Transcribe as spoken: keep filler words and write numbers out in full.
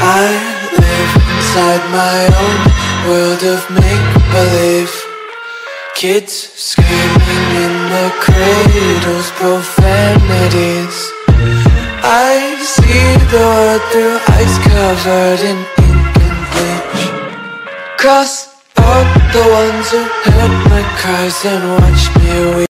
I live inside my own world of make-believe. Kids screaming in the cradles, profanities. I see the world through ice covered in ink and bleach. Cross out the ones who heard my cries and watched me weep.